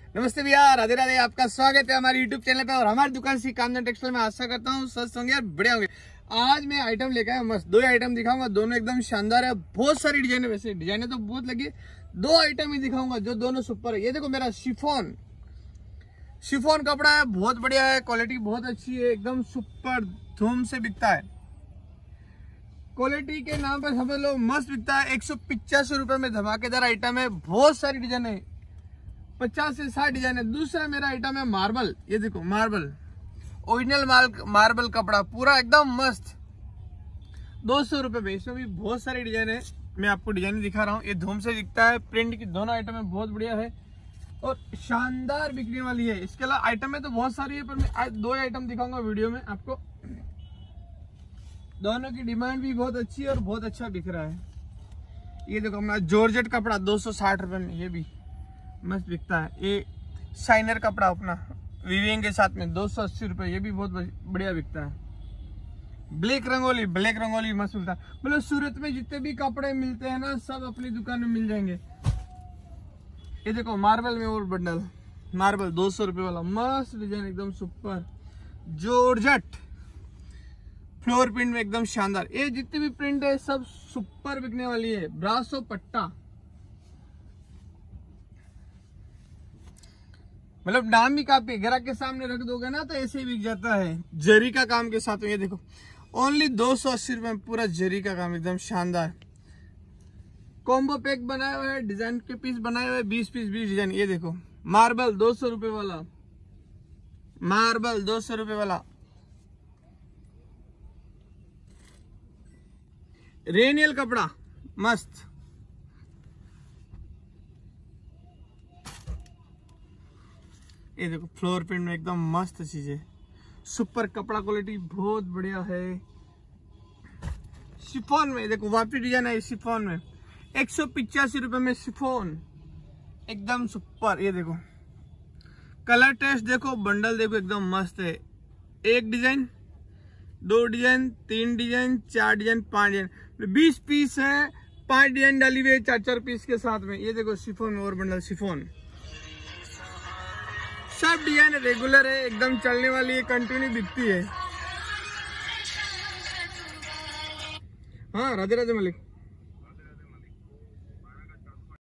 नमस्ते भैया, राधे राधे। आपका स्वागत है हमारे YouTube चैनल पे और हमारी दुकान श्री कामधन टेक्सटाइल में। आशा करता हूँ स्वस्थ होंगे और बढ़िया होंगे। आज मैं आइटम लेकर आया मस्त, दो आइटम दिखाऊंगा, दोनों एकदम शानदार है। बहुत सारी डिजाइन है, वैसे डिजाइने तो बहुत लगी, दो आइटम ही दिखाऊंगा जो दोनों सुपर है। ये देखो मेरा शिफॉन कपड़ा है, बहुत बढ़िया है, क्वालिटी बहुत अच्छी है, एकदम सुपर धूम से बिकता है। क्वालिटी के नाम पर समझ लो मस्त बिकता है। 185 रुपए में धमाकेदार आइटम है, बहुत सारी डिजाइन है, 50 से 60 डिजाइन है। दूसरा मेरा आइटम है मार्बल। ये देखो मार्बल, ओरिजिनल मार्बल कपड़ा पूरा एकदम मस्त, 200 रुपए में। इसमें भी बहुत सारी डिजाइन है, मैं आपको डिजाइन दिखा रहा हूँ। ये धूम से दिखता है, प्रिंट की दोनों आइटम है, बहुत बढ़िया है और शानदार बिकने वाली है। इसके अलावा आइटम में तो बहुत सारी है, पर मैं आज दो आइटम दिखाऊंगा वीडियो में आपको। दोनों की डिमांड भी बहुत अच्छी है और बहुत अच्छा बिक रहा है। ये देखो अपना जॉर्जेट कपड़ा 260 रुपए में, ये भी मस्त बिकता है। ये शाइनर कपड़ा अपना वीविंग के साथ में 280 रुपए, ये भी बहुत बढ़िया बिकता है। ब्लैक रंगोली मस्त मिलता है। मतलब सूरत में जितने भी कपड़े मिलते हैं ना, सब अपनी दुकान में मिल जाएंगे। ये देखो मार्बल में और बंडल, मार्बल 200 रुपए वाला, मस्त डिजाइन एकदम सुपर। जॉर्जेट फ्लोर प्रिंट में एकदम शानदार। ये जितनी भी प्रिंट है सब सुपर बिकने वाली है। ब्रासो पट्टा, मतलब नाम भी काफी, ग्राहक के सामने रख दोगे ना तो ऐसे ही बिक जाता है। जरी का काम के साथ में, ये देखो ओनली 280 रुपए में पूरा जरी का काम, एकदम शानदार। कॉम्बो पैक बनाया हुआ है, डिजाइन के पीस बनाए हुए, 20 पीस 20 डिजाइन। ये देखो मार्बल 200 रुपए वाला, मार्बल 200 रुपए वाला। रेनियल कपड़ा मस्त, ये देखो फ्लोर प्रिंट में एकदम मस्त चीज है, सुपर कपड़ा, क्वालिटी बहुत बढ़िया है। शिफॉन में देखो वापसी डिजाइन है, शिफॉन में 185 रुपए में शिफॉन एकदम सुपर। ये देखो कलर टेस्ट देखो, बंडल देखो एकदम मस्त है। एक डिजाइन, दो डिजाइन, तीन डिजाइन, चार डिजाइन, 5 डिजाइन, 20 पीस है, 5 डिजाइन डाली हुई है 4-4 पीस के साथ में। ये देखो शिफॉन में और बंडल शिफॉन, सब डिजाइन रेगुलर है, एकदम चलने वाली है, कंटिन्यू बिकती है। हाँ राधे राधे मलिक।